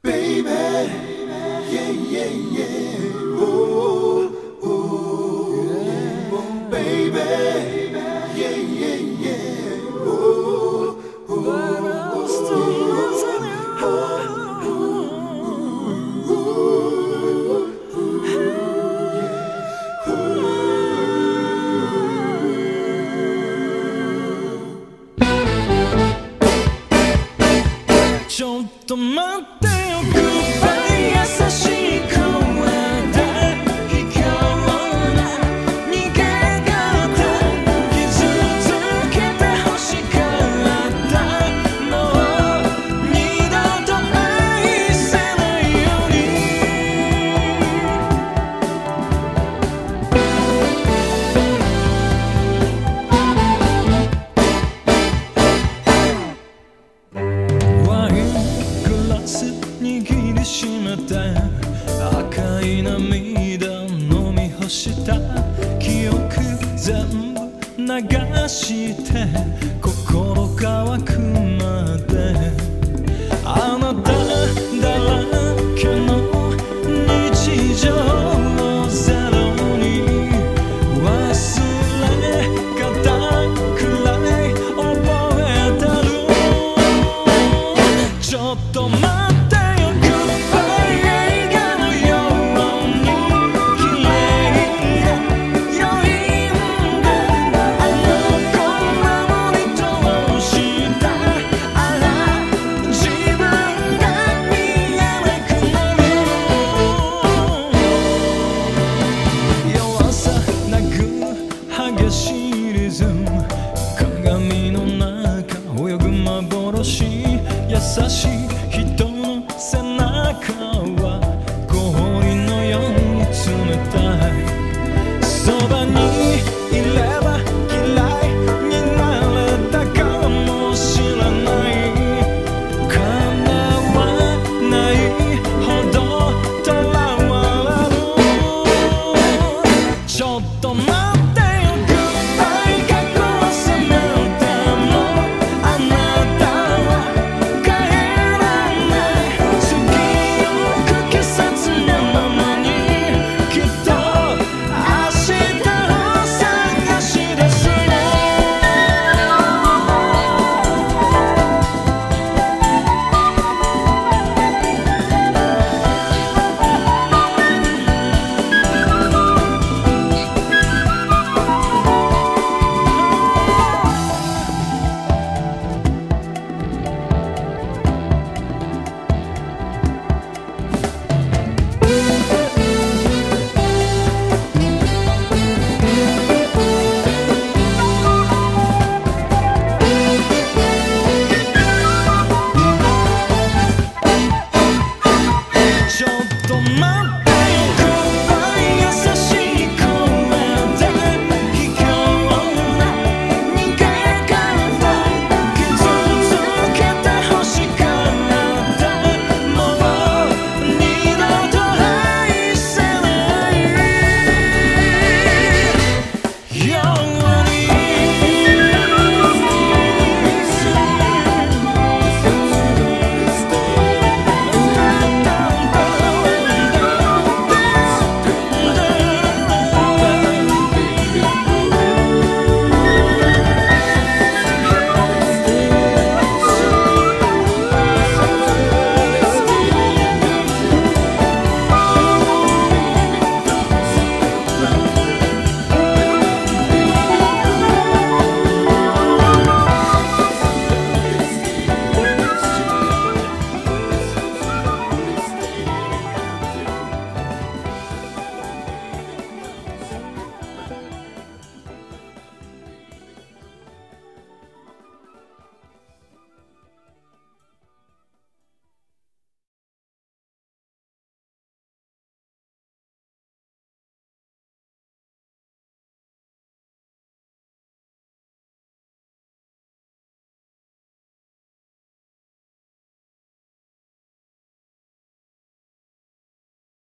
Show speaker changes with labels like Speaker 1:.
Speaker 1: baby, yeah, yeah, yeah, oh, oh, oh, baby, yeah, yeah, yeah, oh,
Speaker 2: ちょっと待ってよ、グッバイ優しい声で卑怯な逃げ方傷つけて欲しかったもう二度と愛せないようにワイングラス握りしめて赤い涙飲み干した記憶全部流して心乾くまであなただらけの日常をゼロに忘れ方くらい覚えてるちょっと待って